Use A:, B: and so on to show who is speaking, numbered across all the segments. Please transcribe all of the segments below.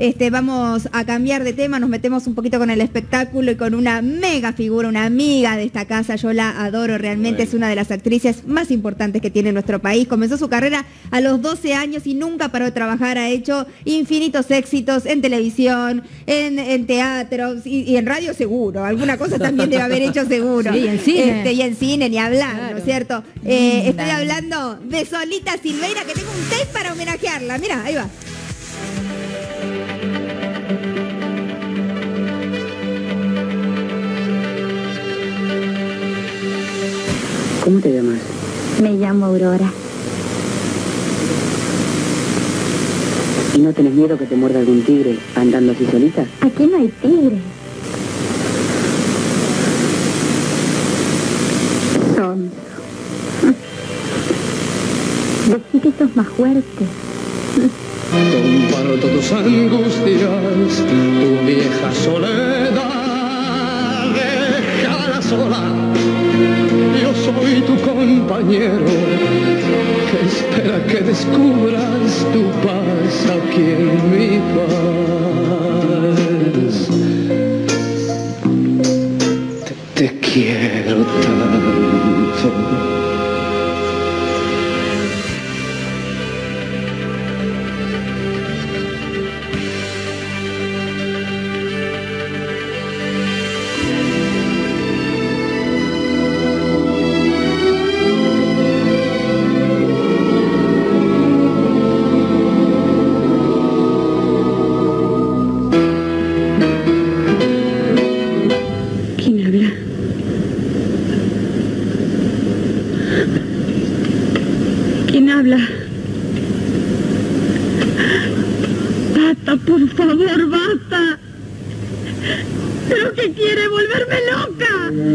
A: vamos a cambiar de tema, nos metemos un poquito con el espectáculo y con una mega figura, una amiga de esta casa. Yo la adoro, realmente es una de las actrices más importantes que tiene nuestro país. Comenzó su carrera a los 12 años y nunca paró de trabajar. Ha hecho infinitos éxitos en televisión, en teatro y en radio seguro. Alguna cosa también debe haber hecho seguro.
B: Sí, y en cine.
A: Y en cine, ni hablar,
B: Claro.
A: ¿no es cierto? Estoy hablando de Solita Silveira, que tengo un tape para homenajearla. Mira, ahí va.
C: ¿Cómo te llamas?
D: Me llamo Aurora.
C: ¿Y no tenés miedo que te muerda algún tigre andando así solita?
D: Aquí no hay tigres. Son. Decí que sos más fuerte.
E: Comparo tus angustias, tu vieja soledad, déjala sola. Yo soy tu compañero, que espera que descubras tu paz aquí en mi paz. Te quiero tanto.
D: ¿Quién habla? Basta, por favor, basta. ¿Pero qué quiere? ¿Volverme loca?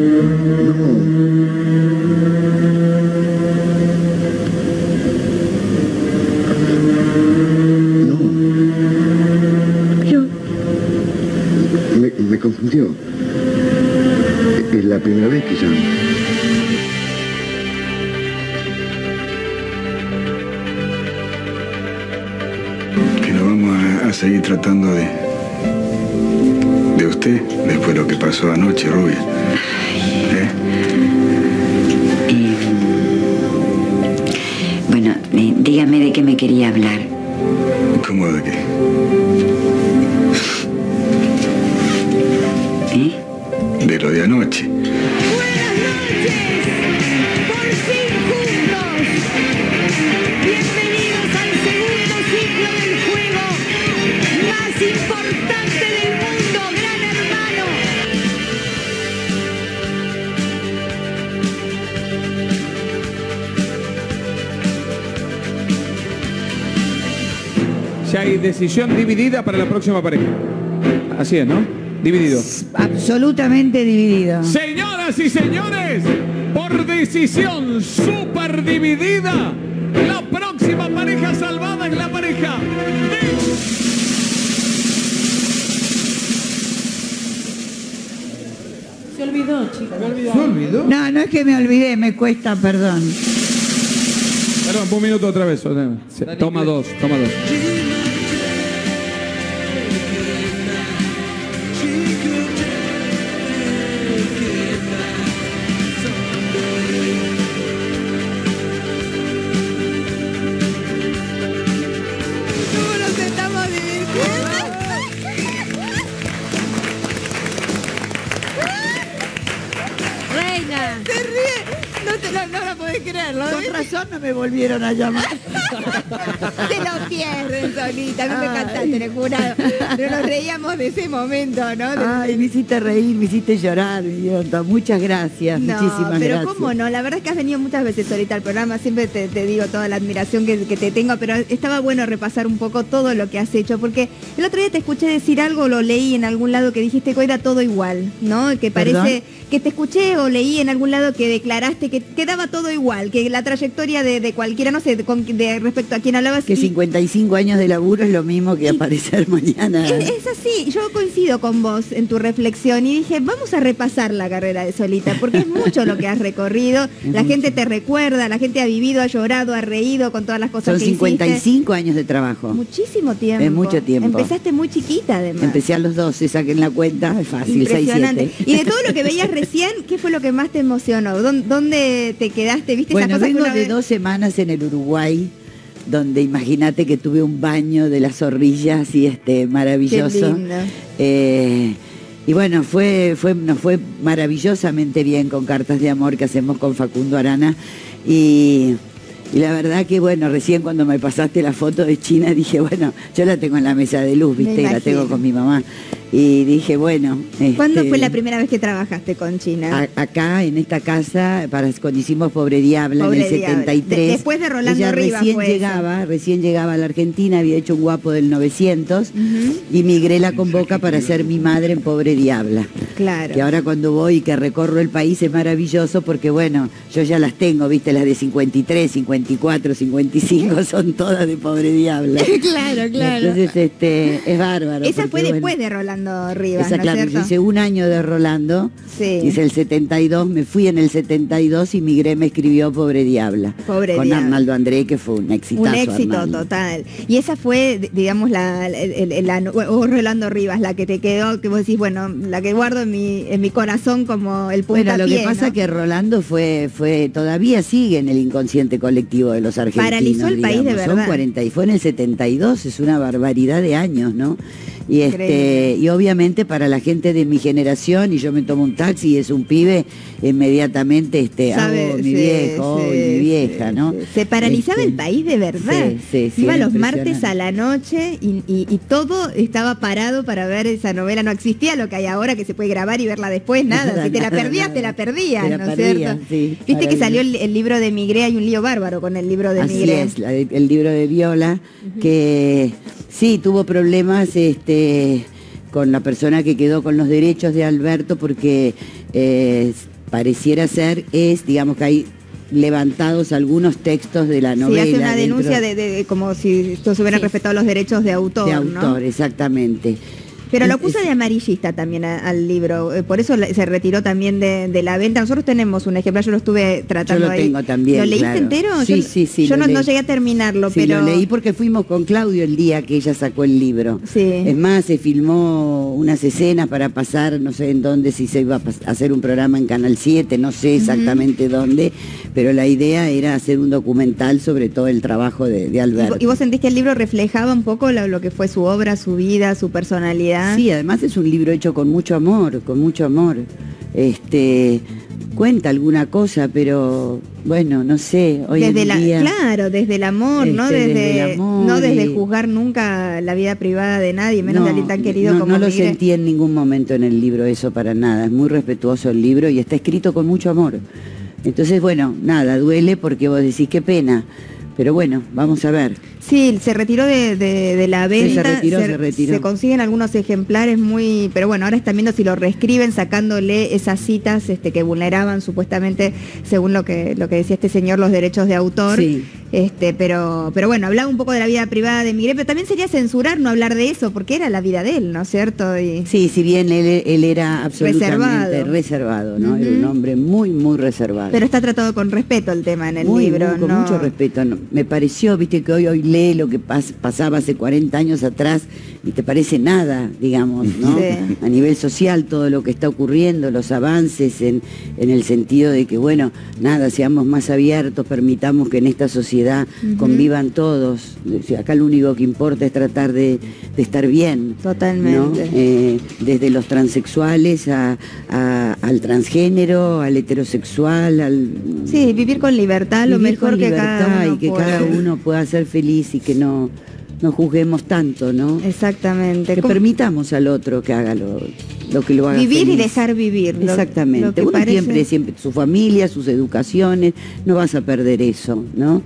F: Me confundió. Es la primera vez que llamo. Que no vamos a seguir tratando de usted después de lo que pasó anoche, rubia.
G: Bueno, dígame de qué me quería hablar.
F: ¿Cómo de qué? De lo de anoche.
A: Buenas noches, por fin juntos. Bienvenidos al segundo ciclo del juego más importante del mundo, Gran Hermano.
H: Ya hay decisión dividida para la próxima pareja. Así es, ¿no? Dividido.
B: Absolutamente dividido.
H: Señoras y señores, por decisión súper dividida, la próxima pareja salvada es la pareja de...
B: Se olvidó, chicos.
H: ¿Se olvidó?
B: No, no es que me olvidé, me cuesta perdón.
H: Perdón, un minuto otra vez. Toma dos, toma dos.
A: ¿Cómo nos estamos divirtiendo?
B: Reina.
A: Se ríe. No la podés creer, ¿no?
B: Con razón no me volvieron a llamar.
A: Se lo pierden, Solita. A mí me encantaste en el jurado. Pero nos reíamos de ese momento, ¿no?
B: Ay, me hiciste reír, me hiciste llorar, mi idiota. Muchas gracias, muchísimas
A: pero
B: gracias.
A: cómo no, la verdad es que has venido muchas veces Solita al programa, siempre te digo toda la admiración que te tengo, pero estaba bueno repasar un poco todo lo que has hecho, porque el otro día te escuché decir algo, lo leí en algún lado que dijiste que era todo igual, ¿no? Que parece
B: ¿Perdón?
A: que te escuché o leí en algún lado que declaraste que quedaba todo igual. igual, que la trayectoria de cualquiera, no sé, de respecto a quién hablabas.
B: Que 55 años de laburo es lo mismo que aparecer mañana.
A: Es así, yo coincido con vos en tu reflexión y dije, vamos a repasar la carrera de Solita, porque es mucho lo que has recorrido, la gente te recuerda, la gente ha vivido, ha llorado, ha reído con todas las cosas
B: Son
A: que
B: 55 años de trabajo.
A: Muchísimo tiempo.
B: Es mucho tiempo.
A: Empezaste muy chiquita, además.
B: Empecé a los 12, saquen la cuenta, es fácil,
A: Impresionante.
B: 6, 7.
A: Y de todo lo que veías recién, ¿qué fue lo que más te emocionó? ¿Dónde te quedaste? ¿Viste
B: Bueno,
A: esas cosas
B: vengo
A: que uno
B: de
A: ve?
B: 2 semanas en el Uruguay, donde imagínate que tuve un baño de las zorrillas y maravilloso.
A: Qué lindo.
B: Y bueno, nos fue maravillosamente bien con Cartas de Amor que hacemos con Facundo Arana. Y la verdad que bueno, recién cuando me pasaste la foto de China dije, bueno, yo la tengo en la mesa de luz, ¿viste? La tengo con mi mamá. Y dije, bueno...
A: ¿Cuándo fue la primera vez que trabajaste con China?
B: Acá, en esta casa, cuando hicimos Pobre Diabla, en el 73.
A: Después de Rolando
B: ella
A: Rivas
B: recién llegaba a la Argentina, había hecho Un Guapo del 900, y migré la convoca para ser mi madre en Pobre Diabla.
A: Claro.
B: Que ahora cuando voy y que recorro el país es maravilloso porque, bueno, yo ya las tengo, ¿viste? Las de 53, 54, 55, son todas de Pobre Diabla.
A: Claro, claro.
B: Entonces, es bárbaro.
A: Esa fue después
B: bueno,
A: de Rolando Rivas,
B: esa,
A: ¿no
B: claro,
A: es cierto?
B: hice un año de Rolando, hice el 72, me fui en el 72 y migré, me escribió Pobre Diabla. Con Arnaldo André, que fue un exitazo.
A: Un éxito
B: Arnaldo.
A: Total. Y esa fue, digamos, o Rolando Rivas, la que te quedó, que vos decís, bueno, la que guardo en mi corazón como el puntapié.
B: Bueno, lo que pasa
A: ¿no?
B: que Rolando todavía sigue en el inconsciente colectivo de los argentinos.
A: Paralizó el país de verdad.
B: Fue en el 72, es una barbaridad de años, ¿no? Y obviamente para la gente de mi generación, y yo me tomo un taxi y es un pibe, inmediatamente hago mi viejo y mi vieja, ¿no?
A: Se paralizaba el país de verdad. Iba los martes a la noche y todo estaba parado para ver esa novela. No existía lo que hay ahora, que se puede grabar y verla después, nada. Si te la perdías, te la perdías, ¿no es cierto?
B: Sí,
A: viste que salió el libro de Migré, hay un lío bárbaro con el libro de Migré.
B: Así es, el libro de Viola, que sí, tuvo problemas con la persona que quedó con los derechos de Alberto, porque pareciera ser, digamos que hay levantados algunos textos de la novela.
A: Sí, hace una denuncia de como si esto se hubieran respetado los derechos de autor, ¿no?
B: Exactamente.
A: Pero lo acusa de amarillista también al libro, por eso se retiró también de la venta. Nosotros tenemos un ejemplar, yo lo estuve tratando ahí.
B: Yo lo tengo también,
A: ¿Lo leíste
B: claro.
A: entero?
B: Sí.
A: Yo no llegué a terminarlo,
B: sí,
A: pero...
B: lo leí porque fuimos con Claudio el día que ella sacó el libro.
A: Sí.
B: Es más, se filmó unas escenas para pasar, no sé en dónde, si se iba a hacer un programa en Canal 7, no sé exactamente dónde, pero la idea era hacer un documental sobre todo el trabajo de Alberto.
A: ¿Y vos sentís que el libro reflejaba un poco lo que fue su obra, su vida, su personalidad?
B: Sí, además es un libro hecho con mucho amor, cuenta alguna cosa, pero bueno, no sé, hoy en día...
A: Claro, desde el amor, ¿no?
B: Desde el amor,
A: no desde juzgar nunca la vida privada de nadie, menos de alguien tan querido como
B: No lo
A: Migré.
B: sentí en ningún momento en el libro eso para nada, es muy respetuoso el libro y está escrito con mucho amor. Entonces, bueno, nada, duele porque vos decís qué pena, pero bueno, vamos a ver.
A: Sí, se retiró de la venta,
B: sí, se retiró.
A: Se consiguen algunos ejemplares muy... Pero bueno, ahora están viendo si lo reescriben, sacándole esas citas que vulneraban supuestamente, según lo que decía este señor, los derechos de autor.
B: Sí.
A: Pero bueno, hablaba un poco de la vida privada de Migré, pero también sería censurar no hablar de eso, porque era la vida de él, ¿no es cierto?
B: Sí, si bien él era absolutamente reservado, ¿no? Era un hombre muy, muy reservado.
A: Pero está tratado con respeto el tema en el libro,
B: con mucho respeto. No, me pareció, viste, que hoy lee lo que pasaba hace 40 años atrás y te parece nada, digamos, ¿no?
A: Sí.
B: A nivel social, todo lo que está ocurriendo, los avances en el sentido de que, bueno, nada, seamos más abiertos, permitamos que en esta sociedad convivan todos. O sea, acá lo único que importa es tratar de estar bien.
A: Totalmente.
B: ¿No? Desde los transexuales al transgénero, al heterosexual,
A: Sí, vivir con libertad, lo mejor que cada uno
B: y que
A: pueda.
B: cada uno pueda ser feliz y que no juzguemos tanto, ¿no?
A: Exactamente.
B: Que permitamos al otro que haga lo que lo haga
A: vivir
B: feliz.
A: Y dejar vivir.
B: Exactamente.
A: Lo que
B: Uno
A: parece...
B: siempre, su familia, sus educaciones, no vas a perder eso, ¿no?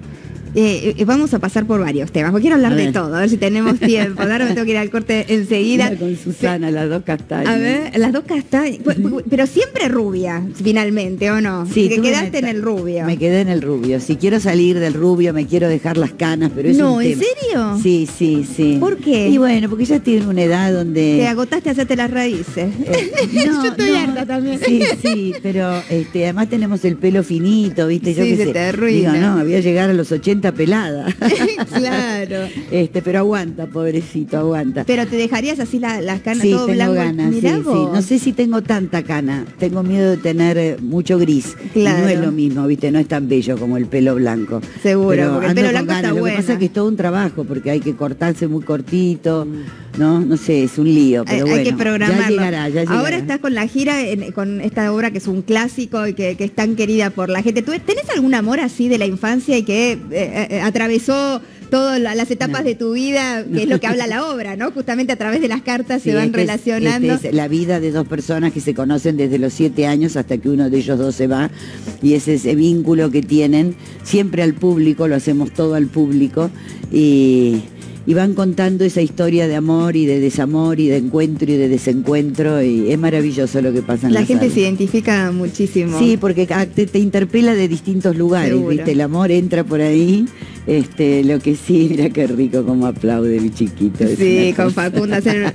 A: Vamos a pasar por varios temas, porque quiero hablar de todo, a ver si tenemos tiempo. Ahora me tengo que ir al corte enseguida.
B: Con Susana, las dos castañas.
A: A ver, las dos castañas, pero siempre rubia, finalmente, ¿o no?
B: Sí,
A: que quedaste en el rubio.
B: Me quedé en el rubio. Si quiero salir del rubio, me quiero dejar las canas, pero es
A: no,
B: un
A: ¿en
B: tema.
A: serio?
B: Sí, sí, sí.
A: ¿Por qué?
B: Y bueno, porque ya estoy en una edad donde...
A: Te agotaste a hacerte las raíces.
B: No,
A: yo estoy harta también.
B: Sí, sí, pero además tenemos el pelo finito, ¿viste? Yo
A: Sí,
B: qué
A: se
B: sé.
A: te arruina.
B: Digo, no, voy a llegar a los 80 pelada.
A: Claro.
B: Pero aguanta, pobrecito, aguanta.
A: Pero te dejarías así las canas
B: Sí,
A: todo
B: tengo
A: blanco.
B: ganas,
A: Mirá
B: sí,
A: vos.
B: sí. No sé si tengo tanta cana. Tengo miedo de tener mucho gris.
A: Claro.
B: Y no es lo mismo, ¿viste? No es tan bello como el pelo blanco.
A: Seguro,
B: Pero
A: porque el
B: ando
A: pelo
B: con
A: blanco
B: ganas.
A: está
B: Lo que
A: bueno.
B: pasa es que es todo un trabajo, porque hay que cortarse muy cortito, ¿no? No sé, es un lío, pero bueno.
A: Hay que programarlo.
B: Ya llegará, ya llegará.
A: Ahora estás con la gira, con esta obra que es un clásico y que es tan querida por la gente. ¿Tú tenés algún amor así de la infancia y que atravesó todas las etapas de tu vida, que es lo que habla la obra, ¿no? Justamente a través de las cartas
B: Sí,
A: se van relacionando.
B: Es la vida de dos personas que se conocen desde los 7 años hasta que uno de ellos dos se va, y es ese vínculo que tienen siempre al público, lo hacemos todo al público, y van contando esa historia de amor y de desamor y de encuentro y de desencuentro, y es maravilloso lo que pasa en
A: La gente
B: salas.
A: se identifica muchísimo.
B: Sí, porque te interpela de distintos lugares,
A: Seguro.
B: ¿viste? El amor entra por ahí. Lo que sí, mira qué rico como aplaude mi chiquito. Es
A: Sí,
B: una
A: con
B: cosa.
A: Facundo hacer...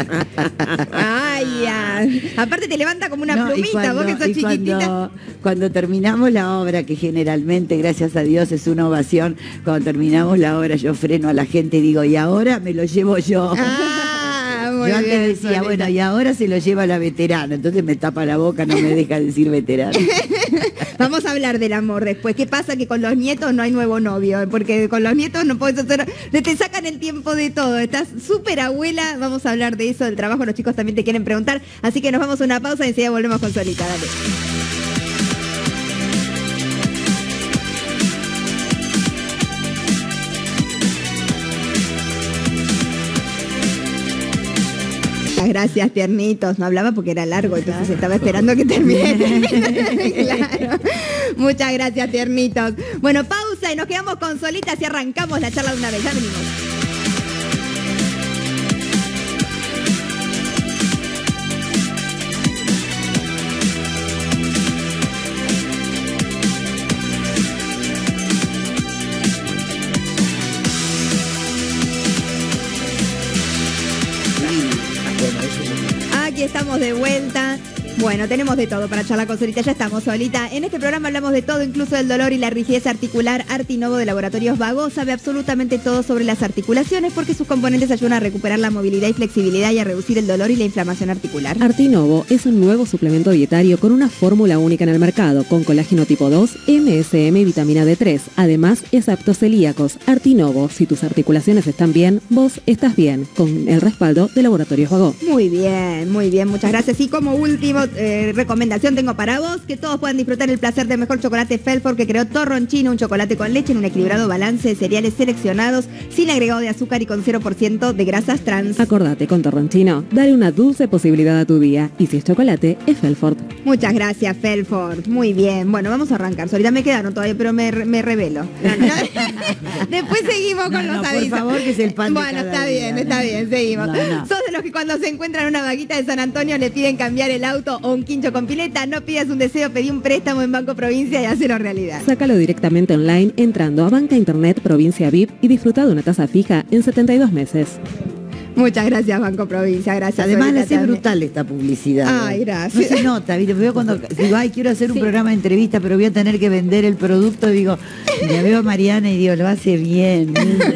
A: Ay, ya. Aparte te levanta como una
B: No, y
A: plumita, vos que sos chiquitita.
B: cuando terminamos la obra, que generalmente, gracias a Dios, es una ovación, cuando terminamos la obra yo freno a la gente y digo, y ahora me lo llevo yo.
A: Ah, muy
B: Yo antes
A: bien,
B: decía,
A: Solita.
B: bueno, y ahora se lo lleva la veterana, entonces me tapa la boca, no me deja decir veterana.
A: Vamos a hablar del amor después. ¿Qué pasa? Que con los nietos no hay nuevo novio, porque con los nietos no puedes hacer... Te sacan el tiempo de todo. Estás súper abuela. Vamos a hablar de eso, del trabajo. Los chicos también te quieren preguntar. Así que nos vamos a una pausa y enseguida volvemos con Solita. Dale. Gracias, tiernitos. No hablaba porque era largo, entonces estaba esperando que termine. Claro. Muchas gracias, tiernitos. Bueno, pausa y nos quedamos con Solitas y arrancamos la charla de una vez. Ya venimos. Aquí estamos de vuelta. Bueno, tenemos de todo para charlar con Solita, ya estamos, Solita. En este programa hablamos de todo, incluso del dolor y la rigidez articular. Artinovo de Laboratorios Vago sabe absolutamente todo sobre las articulaciones porque sus componentes ayudan a recuperar la movilidad y flexibilidad y a reducir el dolor y la inflamación articular.
I: Artinovo es un nuevo suplemento dietario con una fórmula única en el mercado, con colágeno tipo 2, MSM y vitamina D3. Además, es apto celíacos. Artinovo, si tus articulaciones están bien, vos estás bien, con el respaldo de Laboratorios Vago.
A: Muy bien, muchas gracias. Y como último recomendación tengo para vos, que todos puedan disfrutar el placer del mejor chocolate Felford que creó Torronchino, un chocolate con leche en un equilibrado balance de cereales seleccionados, sin agregado de azúcar y con 0% de grasas trans.
I: Acordate, con Torronchino, dale una dulce posibilidad a tu día. Y si es chocolate, es Felford.
A: Muchas gracias, Felford. Muy bien. Bueno, vamos a arrancar. Solita me quedaron todavía, pero me revelo. Después seguimos con los avisos.
B: Por favor, que es el pan de
A: Bueno,
B: cada
A: está
B: día.
A: bien, está bien. Seguimos.
B: No.
A: Sos de los que cuando se encuentran una vaguita de San Antonio le piden cambiar el auto o un quincho con pileta. No pidas un deseo, pedí un préstamo en Banco Provincia y hacelo realidad.
I: Sácalo directamente online entrando a Banca Internet Provincia VIP y disfruta de una tasa fija en 72 meses.
A: Muchas gracias, Banco Provincia. Gracias.
B: Además,
A: Solita,
B: es
A: también.
B: brutal esta publicidad.
A: Ay, gracias.
B: No se nota, ¿viste? Veo cuando digo, ay, quiero hacer un programa de entrevista, pero voy a tener que vender el producto, digo, ya veo a Mariana y digo, lo hace bien.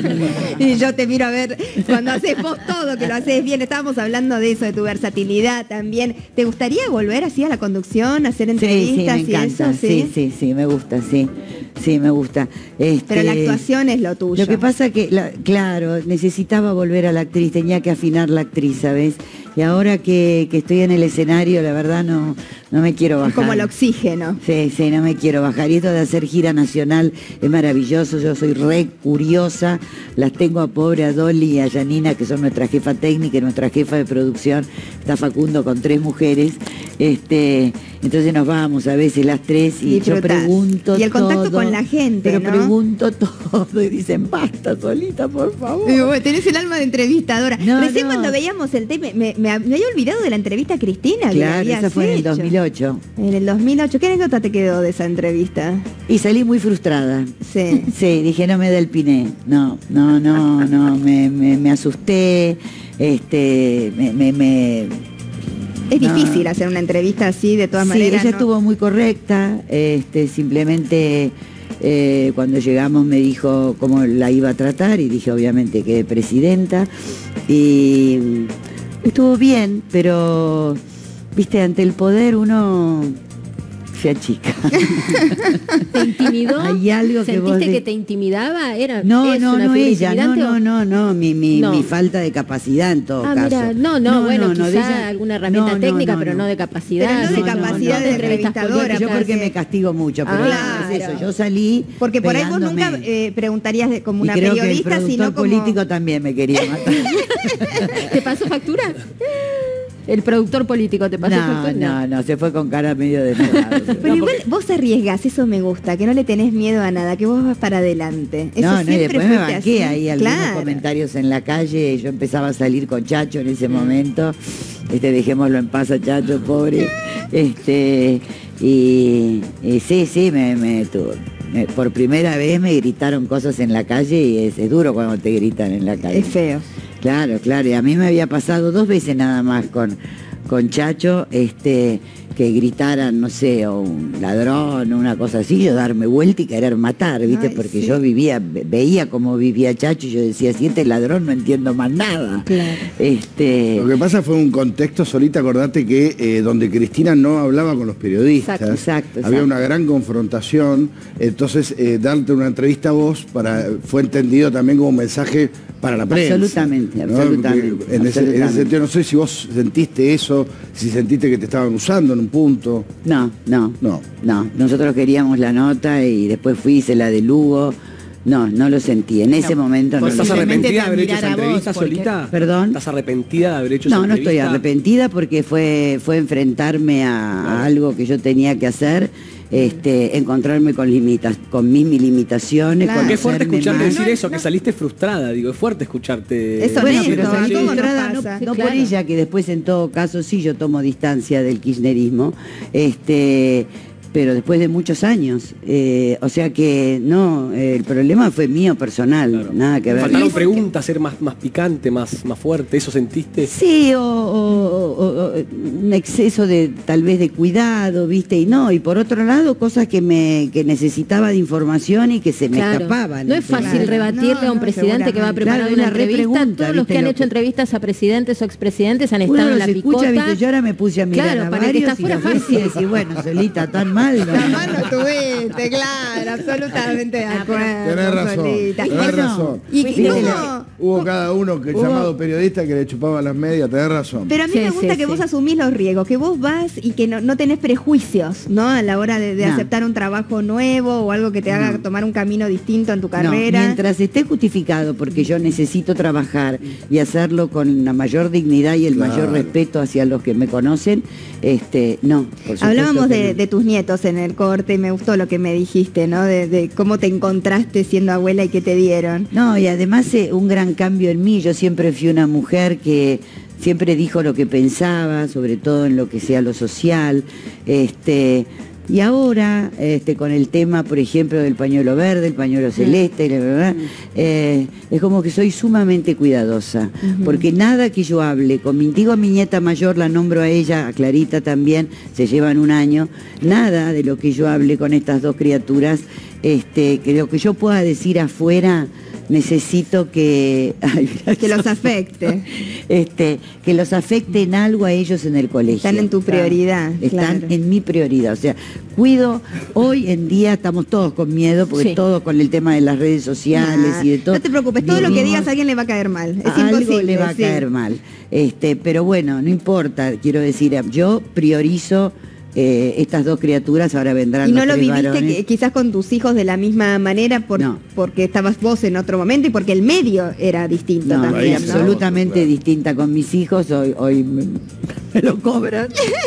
A: Y yo te miro a ver cuando haces vos todo, que lo haces bien. Estábamos hablando de eso, de tu versatilidad también. ¿Te gustaría volver así a la conducción, a hacer entrevistas
B: sí, me encanta.
A: y eso?
B: Sí, me gusta, sí, me gusta.
A: Pero la actuación es lo tuyo.
B: Lo que pasa que, claro, necesitaba volver a la actriz, tenía que afinar la actriz, ¿sabes? Y ahora que estoy en el escenario, la verdad no no me quiero bajar.
A: Es como el oxígeno.
B: Sí, sí, no me quiero bajar. Y esto de hacer gira nacional es maravilloso. Yo soy re curiosa. Las tengo a pobre, a Dolly y a Janina, que son nuestra jefa técnica y nuestra jefa de producción. Está Facundo con 3 mujeres. Entonces nos vamos a veces las 3 y yo pregunto.
A: Y el contacto
B: todo,
A: con la gente,
B: pero
A: ¿no?
B: Pregunto todo y dicen, basta, Solita, por favor.
A: Tenés el alma de entrevistadora. Recién cuando veíamos el tema, me había olvidado de la entrevista a Cristina.
B: Claro, esa fue en el 2008.
A: En el 2008. ¿Qué anécdota te quedó de esa entrevista?
B: Y salí muy frustrada.
A: Sí.
B: Sí, dije, no me da el piné. No, me asusté.
A: Es difícil hacer una entrevista así, de todas maneras.
B: Sí, ella estuvo muy correcta. Simplemente cuando llegamos me dijo cómo la iba a tratar y dije, obviamente, que presidenta. Y estuvo bien, pero, viste, ante el poder uno se achica.
J: ¿Te intimidó?
B: Hay algo que vos
J: ¿Sentiste que te intimidaba?
B: No, ella, no, mi falta de capacidad en todo caso.
J: Mira, bueno, quizá alguna herramienta técnica, pero no de capacidad.
A: Pero no de capacidad de entrevistadora.
B: Yo porque me castigo mucho, pero
A: claro.
B: es eso, yo salí
A: porque por ahí vos nunca preguntarías como una periodista, sino como...
B: El productor político también me quería matar.
J: ¿Te pasó factura? El productor político te pasó factura.
B: No, se fue con cara medio de enojado.
A: Pero igual vos arriesgás, eso me gusta, que no le tenés miedo a nada, que vos vas para adelante. Eso
B: y después me banqué
A: así.
B: ahí algunos comentarios en la calle. Yo empezaba a salir con Chacho en ese momento. Dejémoslo en paz a Chacho, pobre. Sí, por primera vez me gritaron cosas en la calle y es duro cuando te gritan en la calle.
A: Es feo.
B: Claro, y a mí me había pasado 2 veces nada más con Chacho, que gritaran, no sé, o un ladrón o una cosa así, yo darme vuelta y querer matar, ¿viste? Porque yo veía cómo vivía Chacho y yo decía, si este ladrón no entiendo más nada.
A: Claro.
F: Lo que pasa fue un contexto, Solita, acordate que donde Cristina no hablaba con los periodistas.
B: Exacto.
F: Había una gran confrontación, entonces darte una entrevista a vos fue entendido también como un mensaje para la prensa.
B: Absolutamente.
F: En ese sentido, no sé si vos sentiste eso, si sentiste que te estaban usando en un punto.
B: No. Nosotros queríamos la nota y después hice la de Lugo. No lo sentí. En ese momento no lo sentí.
H: ¿Estás arrepentida de haber hecho esa entrevista, Solita?
B: ¿Perdón?
H: ¿Estás arrepentida de haber hecho esa entrevista?
B: No estoy arrepentida porque fue enfrentarme a algo que yo tenía que hacer. Encontrarme con mis limitaciones.
A: Claro.
H: Qué fuerte escucharte decir eso, que saliste frustrada, digo, es fuerte escucharte.
A: Eso
B: bueno,
A: pero
B: salí
A: todo
B: frustrada,
A: nos pasa.
B: no por ella, que después en todo caso sí yo tomo distancia del kirchnerismo, pero después de muchos años, o sea que no, el problema fue mío personal, nada que ver.
H: Faltaron preguntas, ser más picante, más fuerte, ¿eso sentiste?
B: Sí, o un exceso de tal vez de cuidado, ¿viste? Y por otro lado, cosas que necesitaba de información y que se me escapaban.
J: No es fácil rebatirle a un presidente que va a preparar una entrevista. Todos los que han hecho entrevistas a presidentes o expresidentes han estado en la picota.
B: Escucha, ¿viste? Yo ahora me puse a mirar a
J: para que
B: varios
J: está fuera
B: y decir, bueno, Solita, tan mal.
A: La mano tuviste, claro, absolutamente de acuerdo.
F: Tenés razón.
A: ¿Y
F: hubo cada uno llamado periodista que le chupaba las medias, tenés razón.
A: Pero a mí me gusta que vos asumís los riesgos, que vos vas y que no tenés prejuicios, ¿no? A la hora de aceptar un trabajo nuevo o algo que te haga tomar un camino distinto en tu carrera.
B: Mientras esté justificado, porque yo necesito trabajar y hacerlo con la mayor dignidad y el mayor respeto hacia los que me conocen, no.
A: Hablábamos de tus nietos en el corte y me gustó lo que me dijiste, ¿no? De cómo te encontraste siendo abuela y qué te dieron.
B: No, y además un gran cambio en mí. Yo siempre fui una mujer que siempre dijo lo que pensaba, sobre todo en lo que sea lo social. Y ahora, con el tema, por ejemplo, del pañuelo verde, el pañuelo celeste, es como que soy sumamente cuidadosa, porque nada que yo hable, digo a mi nieta mayor, la nombro a ella, a Clarita también, se llevan 1 año, nada de lo que yo hable con estas 2 criaturas, que lo que yo pueda decir afuera, necesito que
A: los afecte.
B: Que los afecte en algo a ellos en el colegio.
A: Están en tu prioridad.
B: Están en mi prioridad. O sea, cuido, hoy en día estamos todos con miedo, porque todo con el tema de las redes sociales y de todo.
A: No te preocupes, todo lo que digas a alguien le va a caer mal. Es
B: algo
A: imposible.
B: Le va a caer mal. Pero bueno, no importa, quiero decir, yo priorizo estas dos criaturas, ahora vendrán
A: ¿Y no
B: los
A: lo
B: tres
A: viviste
B: varones.
A: quizás con tus hijos de la misma manera
B: No.
A: porque estabas vos en otro momento y porque el medio era distinto
B: No,
A: también,
B: es
A: ¿no?
B: absolutamente
F: Claro.
B: distinta con mis hijos, hoy me lo cobran.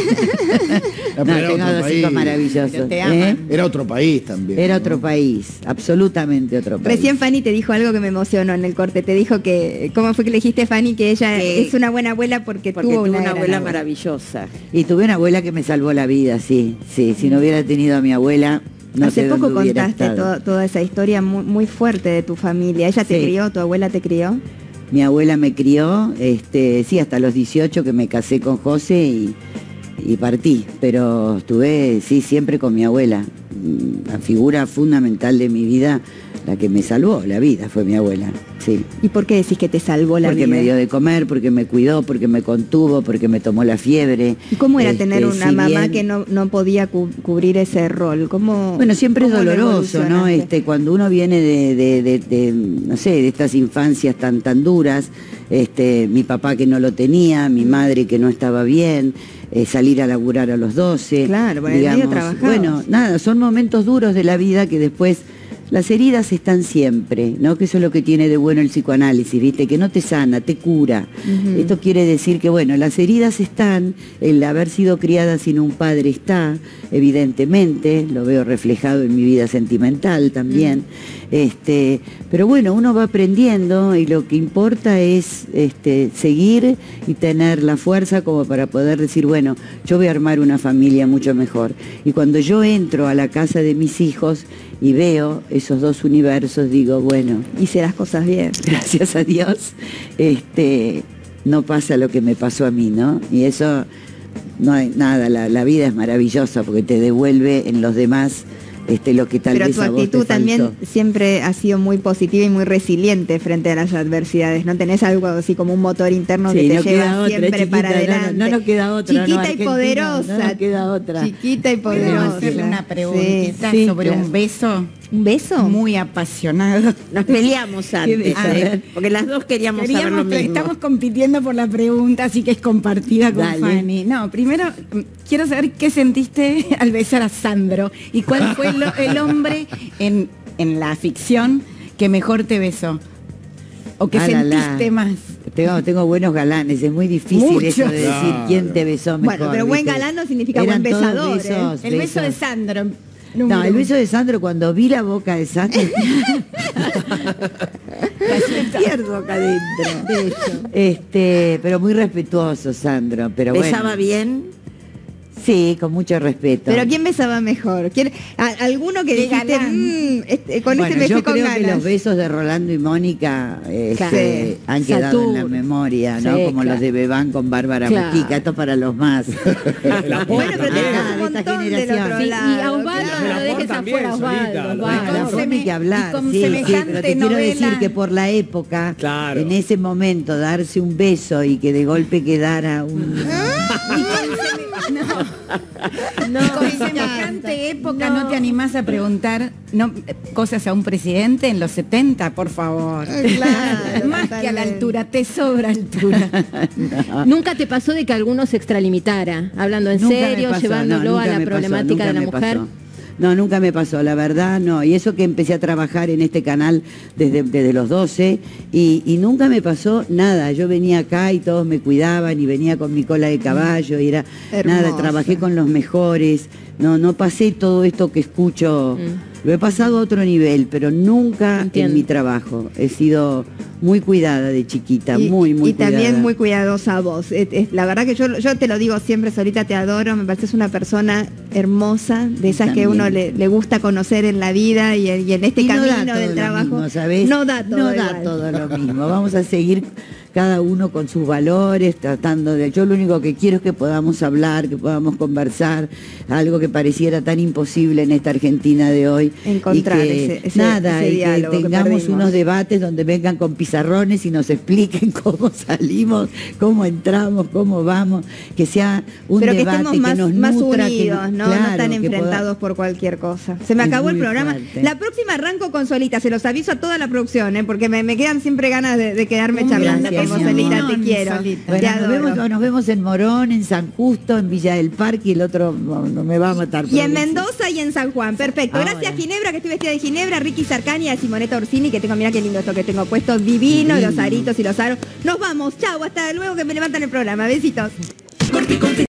F: Pero
B: No,
F: era
B: tengo
F: otro
B: dos
F: país.
B: hijos maravillosos.
K: Pero te aman.
F: Era otro país también.
B: Era
F: ¿no?
B: otro país, absolutamente otro país.
A: Recién Fanny te dijo algo que me emocionó en el corte. Te dijo que, ¿cómo fue que le dijiste, Fanny, que ella es una buena abuela porque tuvo una gran
K: abuela maravillosa.
B: Y tuve una abuela que me salvó la vida, sí. Si no hubiera tenido a mi abuela, no
A: Hace
B: sé
A: poco
B: dónde hubiera
A: contaste
B: estado.
A: toda esa historia muy, muy fuerte de tu familia. ¿Ella te
B: Sí.
A: crió? ¿Tu abuela te crió?
B: Mi abuela me crió, sí, hasta los 18 que me casé con José y partí, pero estuve, sí, siempre con mi abuela. La figura fundamental de mi vida, la que me salvó la vida, fue mi abuela, sí.
A: ¿Y por qué decís que te salvó la
B: Porque
A: vida?
B: me dio de comer, porque me cuidó, porque me contuvo, porque me tomó la fiebre.
A: ¿Y cómo era tener una
B: si
A: mamá
B: bien-
A: que no podía cubrir ese rol? ¿Cómo,
B: Bueno, siempre es
A: cómo lo
B: doloroso, ¿no?
A: evolucionaste?
B: Cuando uno viene de, no sé, de estas infancias tan duras, mi papá que no lo tenía, mi madre que no estaba bien, salir a laburar a los 12.
A: Claro, bueno, en el medio trabajabas.
B: bueno, nada, son momentos duros de la vida que después las heridas están siempre, ¿no? Que eso es lo que tiene de bueno el psicoanálisis, ¿viste? Que no te sana, te cura. Esto quiere decir que, bueno, las heridas están, el haber sido criada sin un padre está, evidentemente, lo veo reflejado en mi vida sentimental también. Pero bueno, uno va aprendiendo y lo que importa es seguir y tener la fuerza como para poder decir, bueno, yo voy a armar una familia mucho mejor. Y cuando yo entro a la casa de mis hijos y veo esos dos universos, digo, bueno,
A: hice las cosas bien.
B: Gracias a Dios, no pasa lo que me pasó a mí, ¿no? Y eso, no hay nada, la vida es maravillosa porque te devuelve en los demás lo que tal
A: Pero
B: vez
A: tu
B: a vos te
A: actitud también
B: faltó.
A: siempre ha sido muy positiva y muy resiliente frente a las adversidades. ¿No tenés algo así como un motor interno
B: Sí,
A: que te
B: no
A: lleva
B: queda otra,
A: siempre
B: chiquita,
A: para adelante?
B: no nos queda otra,
A: Chiquita
B: no,
A: y
B: Argentina,
A: poderosa.
B: no nos queda otra.
A: Chiquita y
K: ¿Puedo
A: poderosa.
K: hacerle una preguntita
B: Sí,
K: sobre
B: claro.
K: un beso?
A: ¿Un beso?
K: Muy apasionado.
J: Nos peleamos antes,
B: beso? A ver.
J: porque las dos queríamos saber lo mismo.
K: Estamos compitiendo por la pregunta, así que es compartida con
B: Dale.
K: Fanny. No, primero quiero saber qué sentiste al besar a Sandro y cuál fue el hombre en la ficción que mejor te besó o que
B: Ah, la, la.
K: sentiste más.
B: Tengo buenos galanes, es muy difícil
K: Muchos.
B: eso de decir
F: Claro.
B: quién te besó mejor.
A: Bueno, pero buen
B: ¿viste?
A: galán no significa
B: Eran
A: buen
B: todos
A: besador,
B: besos,
K: El beso de
B: besos.
K: Sandro.
B: No, el beso de Sandro, cuando vi la boca de Sandro, casi pierdo acá adentro. Pero muy respetuoso, Sandro. Pero
J: ¿Besaba
B: bueno,
J: bien?
B: sí, con mucho respeto.
A: ¿Pero quién besaba mejor? ¿Alguno que
K: Qué
A: dijiste,
K: galán.
A: con
B: bueno,
A: este me
B: yo
A: fui con
B: creo que
A: ganas?
B: los besos de Rolando y Mónica
A: Claro.
B: han quedado en la
J: Saturno.
B: memoria, ¿no?
J: Sí,
B: Como
J: claro.
B: los de Bebán con Bárbara
J: Claro.
B: Mujica, esto para los más.
A: Bueno, pero tenés
B: Ah,
A: un
B: de esta
A: montón del
B: generación.
A: otro
B: Sí,
A: lado.
J: y a Osvaldo
A: claro.
J: no lo dejes
H: también,
J: afuera,
H: solita,
J: Osvaldo.
H: lo
J: Osvaldo.
B: Claro, vos ni que hablar,
K: y con
B: sí,
K: semejante
B: pero te quiero decir
K: novela.
B: que por la época,
H: Claro.
B: en ese momento, darse un beso y que de golpe quedara un...
K: Con semejante época no te animás a preguntar cosas a un presidente en los 70, por favor.
A: Claro,
K: Más que a la
A: totalmente.
K: altura, te sobra altura.
J: ¿Nunca te pasó de que alguno se extralimitara? Hablando en
B: Nunca me
J: serio,
B: pasó,
J: llevándolo
B: no,
J: a
B: nunca
J: la
B: me pasó,
J: problemática
B: nunca
J: de la
B: me
J: mujer.
B: pasó. No, nunca me pasó, la verdad no. Y eso que empecé a trabajar en este canal desde los 12 y nunca me pasó nada. Yo venía acá y todos me cuidaban y venía con mi cola de caballo y era
A: Hermosa.
B: nada, trabajé con los mejores. No pasé todo esto que escucho. Lo he pasado a otro nivel, pero nunca
J: Entiendo.
B: en mi trabajo. He sido muy cuidada de chiquita, muy
A: y
B: cuidada.
A: también muy cuidadosa vos. La verdad que yo te lo digo siempre, Solita, te adoro, me pareces una persona hermosa, de esas que
B: También.
A: uno le gusta conocer en la vida y en este
B: Y no da
A: camino
B: todo
A: del
B: lo
A: trabajo.
B: mismo, ¿sabés?
A: No da todo
B: No da
A: igual.
B: todo lo mismo. Vamos a seguir cada uno con sus valores, tratando de... Yo lo único que quiero es que podamos hablar, que podamos conversar, algo que pareciera tan imposible en esta Argentina de hoy.
A: Encontrar
B: y que,
A: ese
B: nada,
A: ese
B: y que
A: diálogo que
B: tengamos
A: perdimos.
B: unos debates donde vengan con pizarrones y nos expliquen cómo salimos, cómo entramos, cómo vamos, que sea un
A: Pero que
B: debate
A: estemos
B: que nos
A: más
B: nutra,
A: unidos,
B: que
A: ¿no?
B: claro,
A: No tan
B: que
A: enfrentados por cualquier cosa. Se me
B: Es
A: acabó el
B: muy
A: programa.
B: fuerte.
A: La próxima arranco con Solita, se los aviso a toda la producción, porque me quedan siempre ganas de quedarme
K: Un
A: charlando.
B: Gracias,
A: vos, Solita, te quiero.
B: Bueno, nos vemos en Morón, en San Justo, en Villa del Parque, y el otro no me va a matar.
A: Y en Mendoza y en San Juan. Perfecto. Gracias, Ginebra, que estoy vestida de Ginebra, Ricky Sarcani, a Simonetta Orsini, que tengo, mira qué lindo esto que tengo puesto, divino, los aritos y los aros. Nos vamos, chau, hasta luego que me levantan el programa. Besitos.